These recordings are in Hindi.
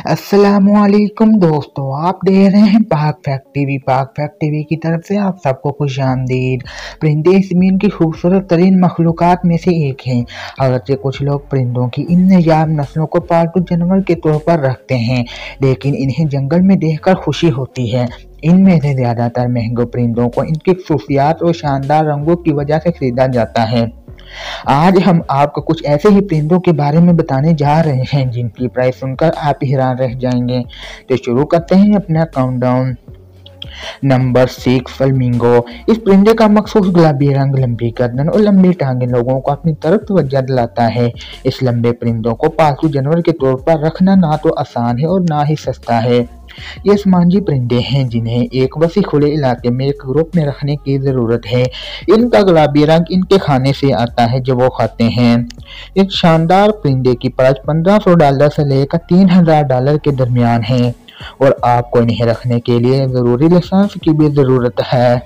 अस्सलामुअलैकुम दोस्तों, आप देख रहे हैं पाक फैक्ट टीवी की तरफ से आप सबको खुश आमदीद। परिंदे इस ज़मीन की खूबसूरत तरीन मखलूक़ात में से एक हैं। अगरचे कुछ लोग परिंदों की इन नायाब नस्लों को पालतू जानवर के तौर पर रखते हैं, लेकिन इन्हें जंगल में देखकर खुशी होती है। इनमें से ज़्यादातर महंगे परिंदों को इनकी खूबसूरत और शानदार रंगों की वजह से खरीदा जाता है। आज हम आपको कुछ ऐसे ही परिंदों के बारे में बताने जा रहे हैं जिनकी प्राइस सुनकर आप हैरान रह जाएंगे। तो शुरू करते हैं अपना काउंटडाउन। Number 6, flamingo. इस परिंदे का मखसूस गुलाबी रंग, लंबी गर्दन और लंबी टांगें लोगों को अपनी तरफ तवज्जो दिलाता है। इस लंबे परिंदों को पालतू जानवर के तौर पर रखना ना तो आसान है और ना ही सस्ता है। ये आसमानी परिंदे हैं जिन्हें एक वसी खुले इलाके में एक ग्रुप में रखने की ज़रूरत है। इनका गुलाबी रंग इनके खाने से आता है जो वो खाते हैं। इस शानदार परिंदे की प्राइस $1500 से लेकर $3000 के दरमियान है और आपको इन्हें रखने के लिए ज़रूरी लाइसेंस की भी ज़रूरत है।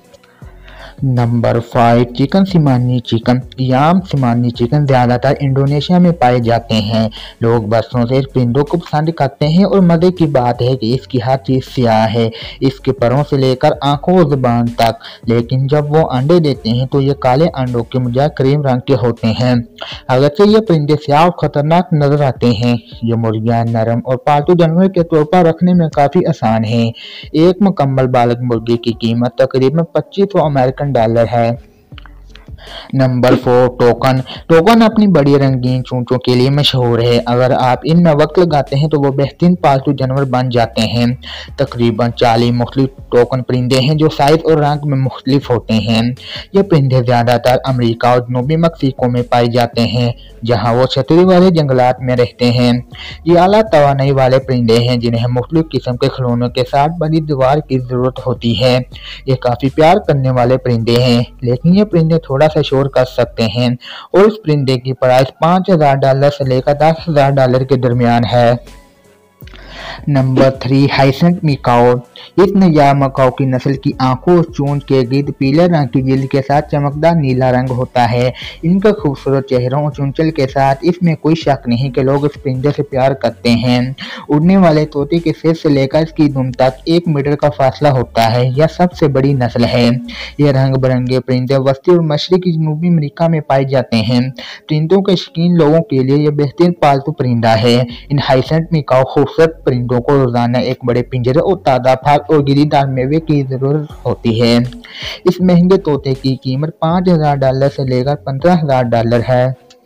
Number 5, chicken Cemani chicken. याम सिमानी चिकन ज़्यादातर इंडोनेशिया में पाए जाते हैं। लोग बरसों से इस परिंदों को पसंद करते हैं और मज़े की बात है कि इसकी हर चीज़ स्याह है, इसके परों से लेकर आंखों और जुबान तक। लेकिन जब वो अंडे देते हैं तो ये काले अंडों के बजाय क्रीम रंग के होते हैं। अगरचे ये परिंदे स्याह और ख़तरनाक नजर आते हैं, ये मुर्गियाँ नरम और पालतू जानवर के तौर पर रखने में काफ़ी आसान है। एक मुकम्मल बालक मुर्गी की कीमत तकरीबन $2500 है। Number 4, token. टोकन अपनी बड़ी रंगीन चोंचों के लिए मशहूर है। अगर आप इनमें वक्त लगाते हैं तो वो बेहतरीन पालतू जानवर बन जाते हैं। तकरीबन 40 मुख्तलिफ टोकन परिंदे हैं जो साइज और रंग में मुख्तलिफ होते हैं। ये परिंदे ज़्यादातर अमेरिका और जनूबी मैक्सिको में पाए जाते हैं, जहाँ वो छतरी वाले जंगलात में रहते हैं। ये आला तवानाई वाले परिंदे हैं जिन्हें मुख्तलिफ किस्म के खिलौनों के साथ बड़ी दीवार की ज़रूरत होती है। ये काफ़ी प्यार करने वाले परिंदे हैं, लेकिन ये परिंदे थोड़ा सा शोर कर सकते हैं और इस परिंदे की प्राइस $5000 से लेकर $10,000 के दरमियान है। Number 3, hyacinth macaw. इस नायाब मकाओ की नस्ल की आंखों और चोंच के गिर्द पीले रंग की जिल्द के साथ चमकदार नीला रंग होता है। इनका खूबसूरत चेहरों और चुंचल के साथ इसमें कोई शक नहीं कि लोग इस परिंदे से प्यार करते हैं। उड़ने वाले तोते के सिर से लेकर इसकी दुम तक 1 मीटर का फासला होता है। यह सबसे बड़ी नस्ल है। ये रंग बिरंगे परिंदे वस्ती और मशरकी जनूबी अमेरिका में पाए जाते हैं। परिंदों के शौकीन लोगों के लिए यह बेहतरीन पालतू परिंदा है। इन हाइसेंट मिकाओ खूबसूरत परिंदों को रोजाना एक बड़े पिंजरे और ताज़ा फल और गिरीदार मेवे की जरूरत होती है। इस महंगे तोते की कीमत $5000 से लेकर $15,000 है।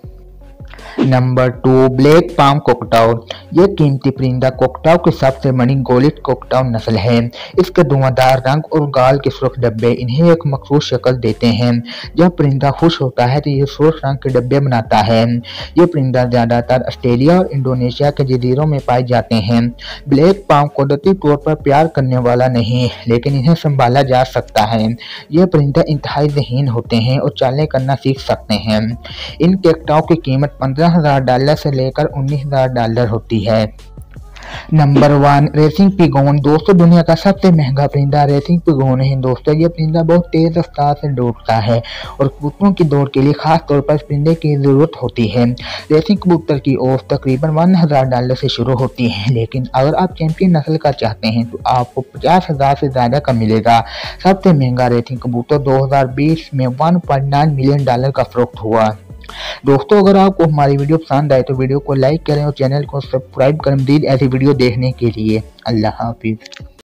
Number 2, black palm cockatoo. यह कीमती परिंदा कोकटाऊ की सबसे बड़ी गोलित कोकटाऊ नस्ल है। इसके धुआंधार रंग और गाल के सुर्ख डब्बे इन्हें एक मखसूस शक्ल देते हैं। जब परिंदा खुश होता है तो यह सुर्ख रंग के डब्बे बनाता है। यह परिंदा ज्यादातर ऑस्ट्रेलिया और इंडोनेशिया के जजीरों में पाए जाते हैं। ब्लैक पाम कुदरती तौर पर प्यार करने वाला नहीं, लेकिन इन्हें संभाला जा सकता है। यह परिंदा इंतहाई ज़हीन होते हैं और चालें करना सीख सकते हैं। इन कोकटाऊ की कीमत $15,000 से लेकर $19,000 होती है। Number 1, racing pigeon. दोस्तों, दुनिया का सबसे महंगा परिंदा रेसिंग पिगोन है। दोस्तों, ये परिंदा बहुत तेज रफ्तार से दौड़ता है और कबूतरों की दौड़ के लिए खास तौर पर इस परिंदे की जरूरत होती है। रेसिंग कबूतर की औसत तकरीबन $1000 से शुरू होती है, लेकिन अगर आप चैंपियन नस्ल का चाहते हैं तो आपको $50,000 से ज्यादा का मिलेगा। सबसे महंगा रेसिंग कबूतर 2020 में $1.9 मिलियन का फरोख्त हुआ। दोस्तों, अगर आपको हमारी वीडियो पसंद आए तो वीडियो को लाइक करें और चैनल को सब्सक्राइब करें मज़ीद ऐसी वीडियो देखने के लिए। अल्लाह हाफिज़।